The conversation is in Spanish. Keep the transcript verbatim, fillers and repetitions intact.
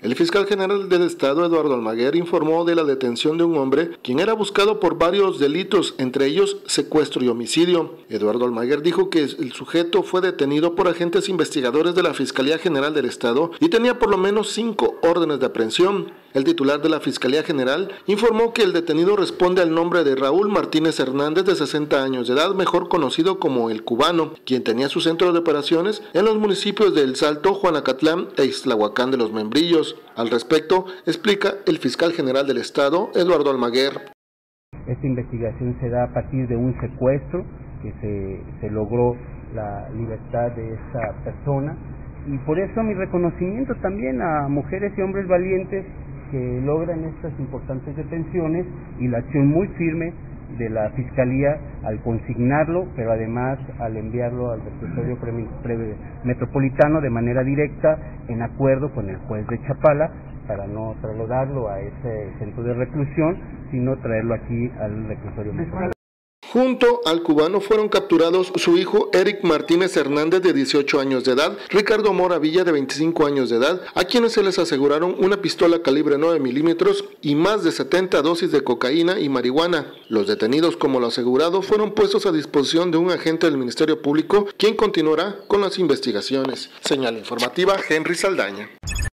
El fiscal general del Estado, Eduardo Almaguer, informó de la detención de un hombre quien era buscado por varios delitos, entre ellos secuestro y homicidio. Eduardo Almaguer dijo que el sujeto fue detenido por agentes investigadores de la Fiscalía General del Estado y tenía por lo menos cinco órdenes de aprehensión. El titular de la Fiscalía General informó que el detenido responde al nombre de Raúl Martínez Hernández, de sesenta años de edad, mejor conocido como El Cubano, quien tenía su centro de operaciones en los municipios de El Salto, Juanacatlán e Ixtlahuacán de los Membrillos. Al respecto, explica el fiscal general del Estado, Eduardo Almaguer. Esta investigación se da a partir de un secuestro, que se, se logró la libertad de esta persona, y por eso mi reconocimiento también a mujeres y hombres valientes que logran estas importantes detenciones y la acción muy firme de la Fiscalía al consignarlo, pero además al enviarlo al reclusorio metropolitano de manera directa en acuerdo con el juez de Chapala para no trasladarlo a ese centro de reclusión, sino traerlo aquí al reclusorio metropolitano. Junto al cubano fueron capturados su hijo Eric Martínez Hernández, de dieciocho años de edad, Ricardo Mora Villa, de veinticinco años de edad, a quienes se les aseguraron una pistola calibre nueve milímetros y más de setenta dosis de cocaína y marihuana. Los detenidos, como lo asegurado, fueron puestos a disposición de un agente del Ministerio Público, quien continuará con las investigaciones. Señal informativa, Henry Saldaña.